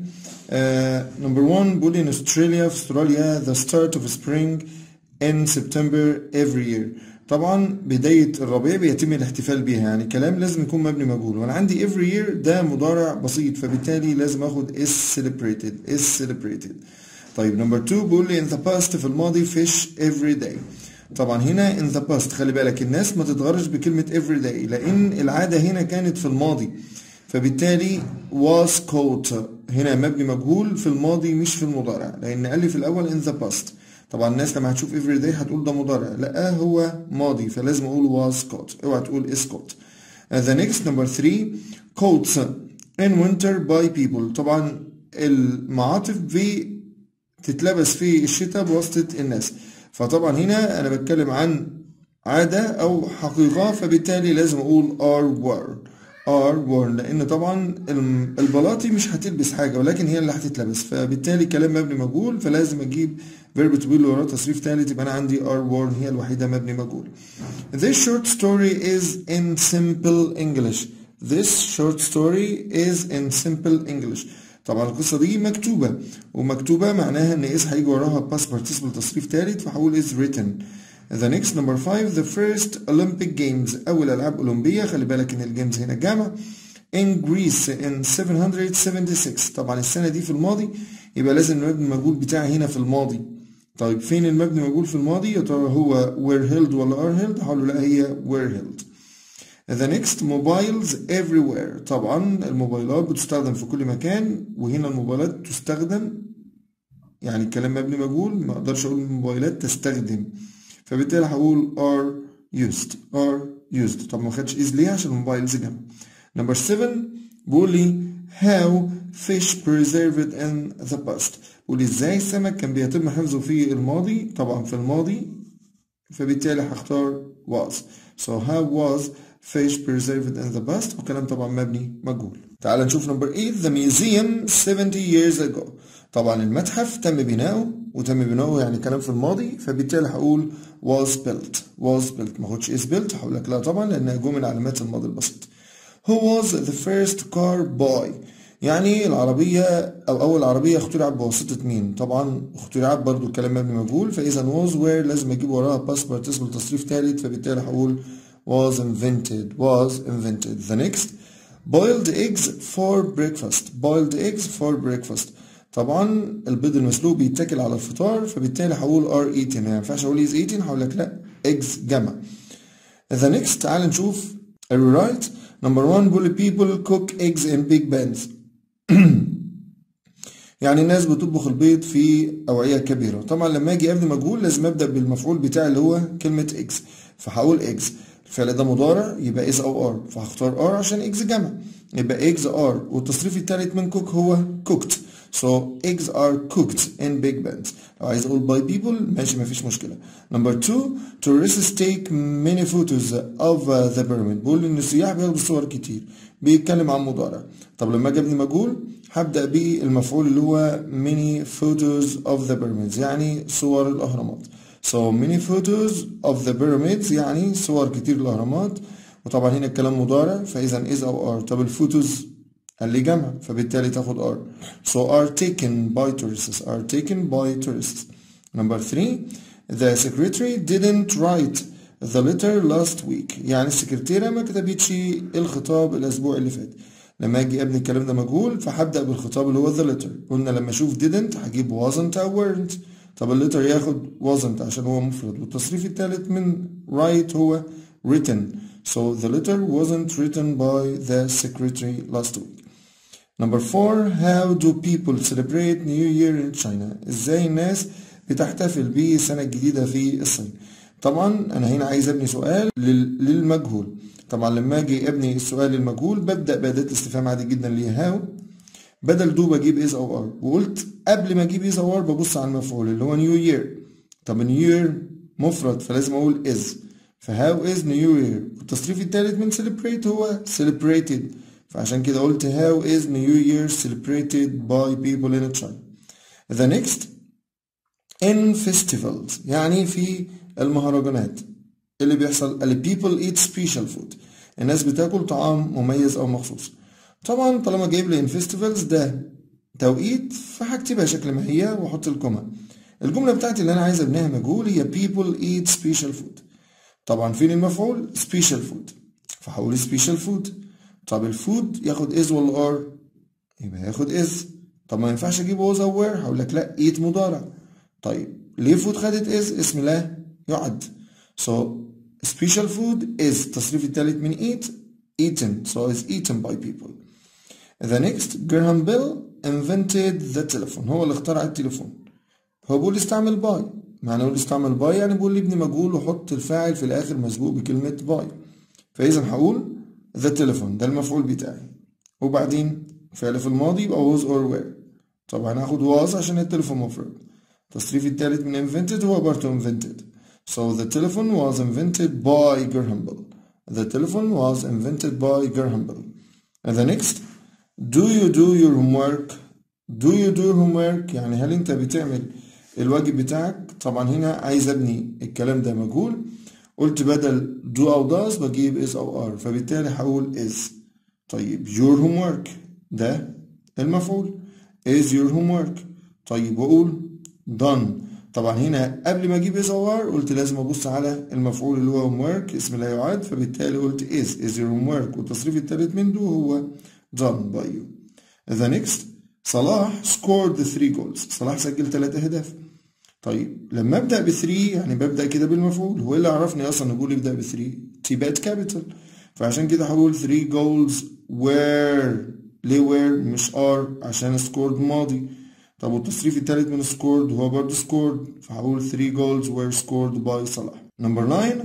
نمبر واحد بيقول ان استراليا في استراليا the start of spring in September every year. طبعا بداية الربيع بيتم الاحتفال بيها، يعني كلام لازم يكون مبني مجهول، وانا عندي every year ده مضارع بسيط فبالتالي لازم اخد is celebrated is celebrated. طيب نمبر اتنين بيقول لي in the past في الماضي fish every day. طبعا هنا in the past خلي بالك الناس ما تتغرش بكلمة every day لان العادة هنا كانت في الماضي، فبالتالي was caught هنا مبني مجهول في الماضي مش في المضارع، لان قال لي في الاول in the past. طبعا الناس لما هتشوف every day هتقول ده مضارع، لا هو ماضي فلازم اقول was caught، اوعى تقول is caught. uh, the next number three coats in winter by people. طبعا المعاطف بتتلبس في الشتاء بواسطة الناس، فطبعا هنا انا بتكلم عن عادة او حقيقة فبالتالي لازم اقول are worn are worn، لان طبعا البلاطي مش هتلبس حاجة ولكن هي اللي هتتلبس، فبالتالي كلام مبني مجهول فلازم اجيب verb to be اللي وراه تصريف ثالث، يبقى انا عندي are worn هي الوحيدة مبني مجهول. This short story is in simple English. This short story is in simple English. طبعا القصة دي مكتوبة، ومكتوبة معناها ان is هيجي وراها past participle تصريف ثالث فهقول is written. The next number five the first Olympic games أول ألعاب أولمبية، خلي بالك إن الجيمز هنا جامع. In Greece in seven seventy-six. طبعا السنة دي في الماضي يبقى لازم المبني المجهول بتاعي هنا في الماضي. طيب فين المبني المجهول في الماضي؟ يا ترى هو were held ولا are held؟ هقول له لا هي were held. The next mobiles everywhere. طبعا الموبايلات بتستخدم في كل مكان، وهنا الموبايلات تستخدم يعني الكلام مبني مجهول، ما اقدرش اقول الموبايلات تستخدم، فبالتالي هقول are used are used. طب ما خدش is ليه؟ عشان الموبايلز جنب. نمبر سبعة بيقول لي how fish preserved in the past. بيقول لي ازاي السمك كان بيتم حفظه في الماضي. طبعا في الماضي فبالتالي هختار was. so how was fish preserved in the past، وكلام طبعا مبني مجهول. تعال نشوف نمبر ثمانية. the museum seventy years ago. طبعا المتحف تم بناؤه، وتم بناؤه يعني كلام في الماضي، فبالتالي هقول was built was built. ما اخدش is built، هقول لك لا طبعا لانها جمله من علامات الماضي البسيط. who was the first car by. يعني العربية أو أول عربية اخترعت بواسطة مين؟ طبعا اخترعت برضو الكلام مبني مجهول، فإذا was where لازم أجيب وراها past participle تصريف ثالث، فبالتالي هقول was invented was invented. The next boiled eggs for breakfast boiled eggs for breakfast. طبعا البيض المسلوق بيتاكل على الفطار، فبالتالي هقول are eaten. يعني ما ينفعش أقول is eaten، هقول لك لا eggs جمع. The next تعال نشوف الرايت. نمبر واحد بيقول people cook eggs in big pans. يعني الناس بتطبخ البيض في أوعية كبيرة. طبعا لما أجي أبني مجهول لازم أبدأ بالمفعول بتاعي اللي هو كلمة eggs، فهقول eggs. الفعل ده مضارع يبقى is أو are، فهختار are عشان eggs جمع، يبقى eggs are، والتصريف الثالث من cook هو cooked. so eggs are cooked in big pans. لو عايز أقول by people ماشي مفيش مشكلة. number two tourists take many photos of the pyramid. بقول إن السياح بياخدوا صور كتير، بيتكلم عن مضارع. طب لما أجي أبني مجهول هبدأ بالمفعول اللي هو many photos of the pyramids، يعني صور الأهرامات. so many photos of the pyramids يعني صور كتير الأهرامات، وطبعا هنا الكلام مضارع فإذا is أو are. طب الفوتوز قال لي جمع، فبالتالي تاخد are. so are taken by tourists are taken by tourists. number three the secretary didn't write the letter last week. يعني السكرتيرة ما كتبتش الخطاب الأسبوع اللي فات. لما اجي ابني الكلام ده مجهول فهبدأ بالخطاب اللي هو the letter. قلنا لما اشوف didn't هجيب wasn't او weren't. طب الليتر ياخد wasn't عشان هو مفرد، والتصريف الثالث من write هو written. so the letter wasn't written by the secretary last week. number four how do people celebrate New Year in China. ازاي الناس بتحتفل بالسنة الجديدة في الصين. طبعا انا هنا عايز ابني سؤال للمجهول. طبعا لما اجي ابني السؤال للمجهول ببدا باداه استفهام عادي جدا اللي هي هاو، بدل دو بجيب از او ار، وقلت قبل ما اجيب از او ار ببص على المفعول اللي هو نيو يير. طب نيو يير مفرد فلازم اقول از، فهاو از نيو يير، والتصريف الثالث من celebrate هو celebrated، فعشان كده قلت هاو از نيو يير celebrated by people in China. the next in festivals يعني في المهرجانات اللي بيحصل اللي people eat special food. الناس بتاكل طعام مميز او مخصوص. طبعا طالما جايب لي in festivals ده توقيت فهكتبها شكل ما هي واحط الكوما. الجمله بتاعتي اللي انا عايز ابنيها مجهول هي people eat special food. طبعا فين المفعول special food، فهقول special food. طب الفود ياخد is ولا are؟ يبقى ياخد is. طب ما ينفعش اجيب was او were، هقول لك لا eat مضارع. طيب ليه food خدت is؟ اسم لا يعد. so special food is التصريف الثالث من eat eaten، so is eaten by people. the next Graham Bell invented the telephone. هو اللي اخترع التليفون. هو بيقول استعمل باي، معنى يقول استعمل باي يعني بيقول لي ابني مجهول وحط الفاعل في الاخر مسبوق بكلمة باي، فاذا هقول the telephone ده المفعول بتاعي، وبعدين فعل في الماضي يبقى was or were. طبعا هاخد was عشان التليفون مفرد. التصريف الثالث من invented هو برضه invented. so the telephone was invented by Graham Bell. the telephone was invented by Graham Bell. and the next do you do your homework. do you do your homework يعني هل انت بتعمل الواجب بتاعك. طبعا هنا عايز ابني الكلام ده مجهول، قلت بدل do او does بجيب is او are، فبالتالي هقول is. طيب your homework ده المفعول is your homework. طيب واقول done. طبعا هنا قبل ما اجيب is او are قلت لازم ابص على المفعول اللي هو homework اسم لا يعد، فبالتالي قلت is is your homework، والتصريف الثالث من do هو done by you. the next صلاح scored three goals. صلاح سجل ثلاث اهداف. طيب لما ابدا ب three يعني ببدا كده بالمفعول، هو اللي عرفني اصلا نقول ابدا ب three تبقى كابيتال، فعشان كده هقول three goals were. ليه were مش are؟ عشان scored ماضي. طب والتصريف التالت من scored هو برضه scored، فهقول three goals were scored by صلاح. number nine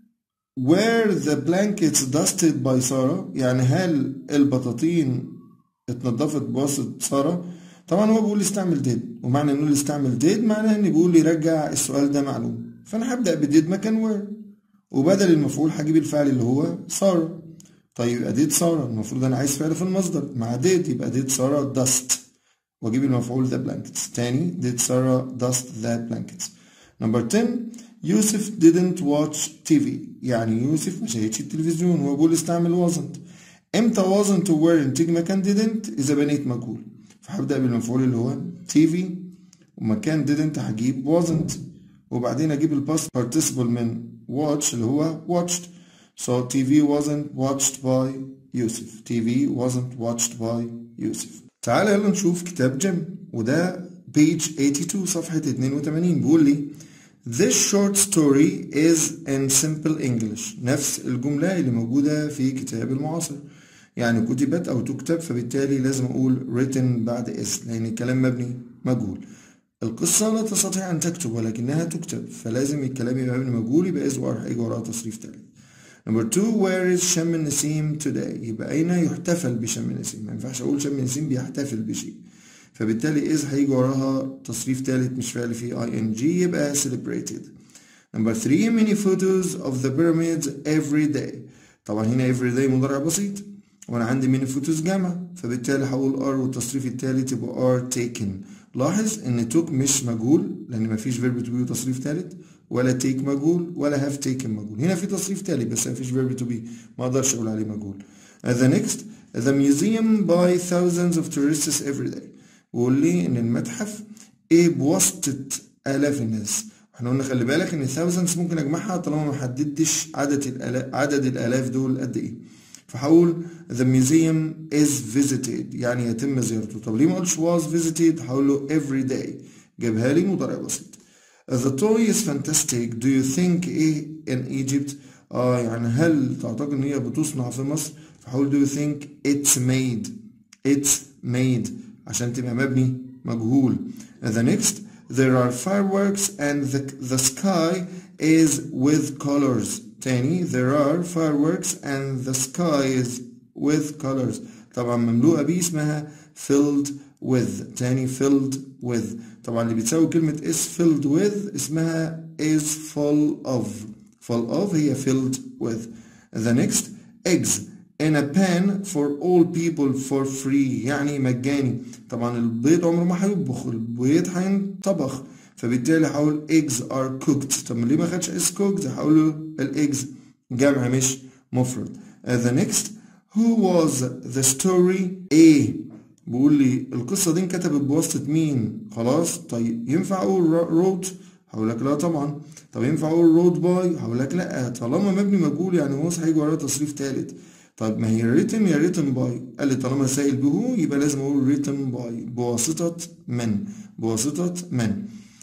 were the blankets dusted by سارة؟ يعني هل البطاطين اتنضفت بواسطة سارة؟ طبعا هو بيقول استعمل did، ومعنى انه استعمل did معناه ان بيقول يرجع السؤال ده معلوم، فانا هبدأ بديد مكان were، وبدل المفعول هجيب الفعل اللي هو سارة. طيب يبقى did سارة، المفروض انا عايز فعل في المصدر مع did، يبقى did سارة dust، واجيب المفعول the blankets. تاني did سارة dust the blankets. number ten يوسف didn't watch تي في، يعني يوسف ما شاهدش التلفزيون، هو بيقول استعمل wasn't. امتى wasn't و weren't تيجي مكان didn't؟ اذا بنيت مجهول، فهبدأ بالمفعول اللي هو تي في، ومكان didn't هجيب wasn't، وبعدين اجيب الباست participle من watch اللي هو watched. so تي في wasn't watched by يوسف. تي في wasn't watched by يوسف. تعالى يلا نشوف كتاب جيم، وده page eighty-two صفحة اتنين وتمانين. بيقول لي This short story is in simple English. نفس الجملة اللي موجودة في كتاب المعاصر، يعني كتبت أو تكتب، فبالتالي لازم أقول written بعد is لأن الكلام مبني مجهول. القصة لا تستطيع أن تكتب ولكنها تكتب، فلازم الكلام يبقى مبني مجهول، يبقى is وراء هيجي وراها تصريف تالت. number two where is شم النسيم today؟ يبقى أين يحتفل بشم النسيم؟ ما ينفعش أقول شم النسيم بيحتفل بشيء، فبالتالي is هيجي وراها تصريف تالت مش فعل فيه ing، يبقى celebrated. number three many photos of the pyramids every day. طبعا هنا every day مضارع بسيط، وانا عندي many photos جمع، فبالتالي هقول are والتصريف التالت يبقى are taken. لاحظ ان took مش مجهول لان مفيش verb to be وتصريف تالت، ولا take مجهول ولا have taken مجهول. هنا في تصريف تالت بس مفيش verb to be، ما اقدرش اقول عليه مجهول. uh, the next the museum by thousands of tourists every day. وقول لي ان المتحف ايه بواسطة آلاف الناس. احنا قلنا خلي بالك ان thousands ممكن اجمعها طالما ما حددتش عدد الآلاف عدد الآلاف دول قد ايه. فهقول the museum is visited يعني يتم زيارته. طب ليه ما اقولش was visited؟ هقول له every day، جابها لي مضارع بسيط. the toy is fantastic do you think ايه in Egypt؟ اه يعني هل تعتقد ان هي بتصنع في مصر؟ فهقول do you think it's made it's made عشان تبقى مبني مجهول. the next there are fireworks and the, the sky is with colors. تاني there are fireworks and the sky is with colors. طبعا مملوءة بيه اسمها filled with. تاني filled with. طبعا اللي بتساوي كلمة is filled with اسمها is full of. full of هي filled with. the next eggs in a pan for all people for free يعني مجاني. طبعا البيض عمره ما هيطبخ، البيض هينطبخ، فبالتالي هقول eggs are cooked. طب ليه ما خدش is cooked؟ هقول له الايجز جمع مش مفرد. uh, the next who was the story A؟ بيقول لي القصة دي انكتبت بواسطة مين؟ خلاص طيب ينفع اقول wrote؟ هقول لك لا طبعا. طب ينفع اقول wrote by؟ هقول لك لا، طالما مبني مجهول يعني هو هيجي وراه تصريف ثالث. طب ما هي written يا written by، قال لي طالما سائل به يبقى لازم اقول written by بواسطة من بواسطة من.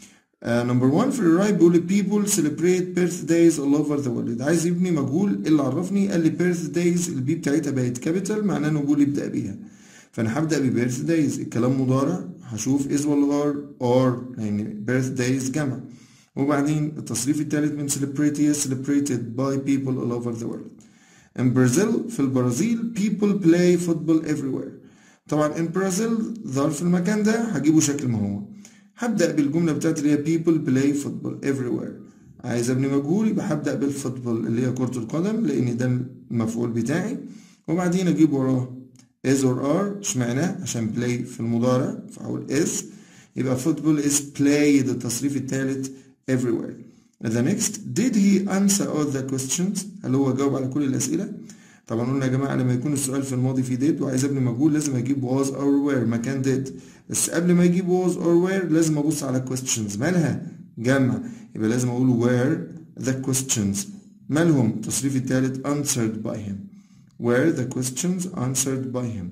نمبر uh, واحد في الرايت بيقول لي people celebrate birthdays all over the world. عايز يبني مجهول، اللي عرفني قال لي birthdays البي بتاعتها بقت كابيتال معناه انه بيقول يبدأ بيها، فانا هبدأ ب birthdays. الكلام مضارع هشوف is ولا are or يعني birthdays جمع، وبعدين التصريف الثالث من celebrate هي celebrated by people all over the world. in Brazil في البرازيل people play football everywhere. طبعا in Brazil ظرف المكان ده هجيبه شكل ما هو. هبدأ بالجملة بتاعتي اللي هي people play football everywhere. عايز ابني مجهول يبقى هبدأ بالفوتبول اللي هي كرة القدم لأن ده المفعول بتاعي، وبعدين أجيب وراه is or are. اشمعنى؟ عشان play في المضارع فأقول is، يبقى football is played التصريف الثالث everywhere. the next did he answer all the questions؟ هل هو جاوب على كل الأسئلة؟ طبعا قلنا يا جماعة لما يكون السؤال في الماضي في did وعايز ابني مجهول لازم اجيب was or were مكان did، بس قبل ما اجيب was or were لازم ابص على questions مالها جمع، يبقى لازم اقول were the questions مالهم التصريف الثالث answered by him. were the questions answered by him.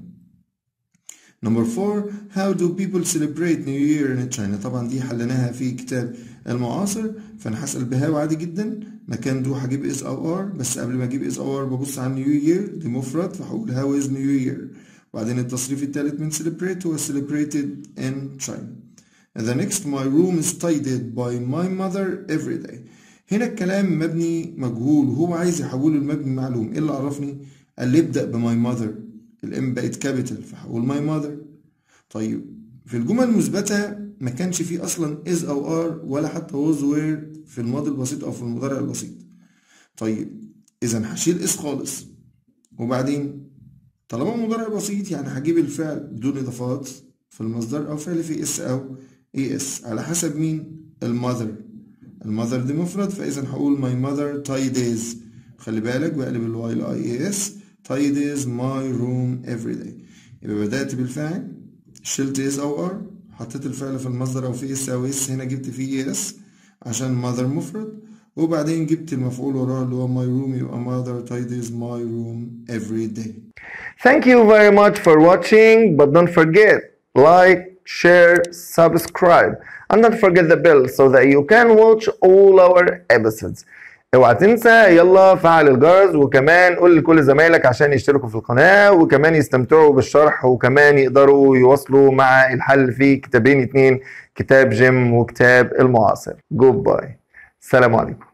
number four how do people celebrate New Year in China؟ طبعا دي حلناها في كتاب المعاصر، فانا هسأل بهاو عادي جدا. مكان دو هجيب is او are، بس قبل ما اجيب is او are ببص على نيو يير، دي مفرد فهقول how is new year. وبعدين التصريف الثالث من celebrate هو celebrated in China. The next my room is tidied by my mother every day. هنا الكلام مبني مجهول وهو عايز يحوله لمبني معلوم. ايه اللي عرفني؟ قال لي ابدأ بماي ماذر، الام بقت كابيتال فهقول ماي ماذر. طيب في الجمل المثبتة ما كانش فيه اصلا is او are ولا حتى was were في الماضي البسيط او في المضارع البسيط. طيب اذا هشيل is خالص، وبعدين طالما مضارع بسيط يعني هجيب الفعل بدون اضافات في المصدر او فعل فيه اس او اي اس على حسب مين؟ المذر. المذر دي مفرد فاذا هقول my mother tidies. خلي بالك بقلب الواي لاي اي اس tidies my room every day. يبقى بدأت بالفاعل، شلت is او are، حطيت الفعل في المصدر او في اس او اس، هنا جبت فيه اس عشان mother مفرد، وبعدين جبت المفعول وراه اللي هو my room يبقى mother tidies my room every day. Thank you very much for watching, but don't forget like, share, subscribe, and don't forget the bell so that you can watch all our episodes. اوعى تنسى يلا فعل الجرس، وكمان قول لكل زمايلك عشان يشتركوا في القناة وكمان يستمتعوا بالشرح وكمان يقدروا يواصلوا مع الحل في كتابين اتنين، كتاب جيم وكتاب المعاصر. جود باي، السلام عليكم.